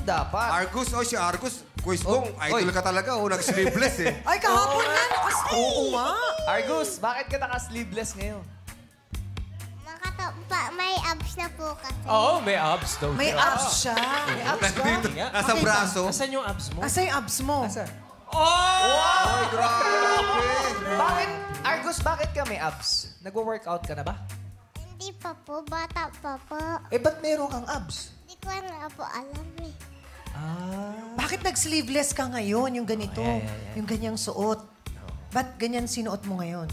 dapat. Argus, si Argus. Quiz Bong, idol ka talaga. Nag-sleeveless eh. Ay, kahapon nga, oo nga. Argus, bakit ka naka-sleeveless ngayon? May abs na po kasi. Oo, may abs daw. May abs siya. May abs ka? Nasa braso. Asan yung abs mo? Asa yung abs mo? Ay, grabe. Bakit? Argus, bakit ka may abs? Nagwo-workout ka na ba? Hindi pa po, bata pa po. Ba't meron kang abs? Hindi ko na po alam eh. Bakit nag-sleeveless ka ngayon, yung ganito? Yung ganyang suot. Ba't ganyan sinuot mo ngayon?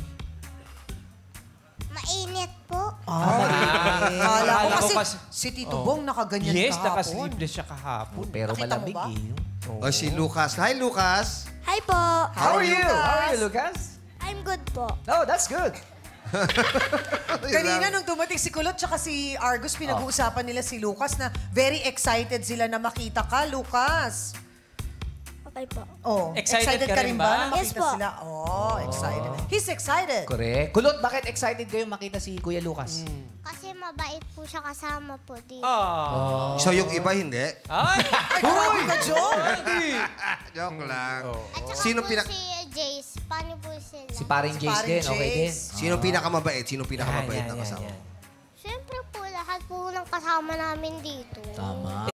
Mainit po. Kala ko kasi si Tito Bong nakaganyan Yes, kahapon. naka-sleeveless siya kahapon. Pero Nakita mo malamig ba? eh. Si Lucas. Hi, Lucas. Hi po. How are you? How are you, Lucas? I'm good po. Oh, that's good. Kanina nung dumating si Kulot tsaka si Argus, pinag-uusapan nila si Lucas na very excited sila na makita ka, Lucas. Okay po. Oh, Excited ka rin ba ba? na makita Yes po. sila? Oh, excited. He's excited. Correct. Kulot, bakit excited kayo makita si Kuya Lucas? Kasi mabait po siya kasama po dito. So, yung iba hindi? Ay! Ay, grabe ka, Joe. Joke lang. At saka Sino po pinak... si Jace. Paano po sila? Si paring Jace paring din, okay din. Jace. Sino pinakamabait? Sino pinakamabait na kasama? Siyempre po, lahat po ng kasama namin dito. Tama.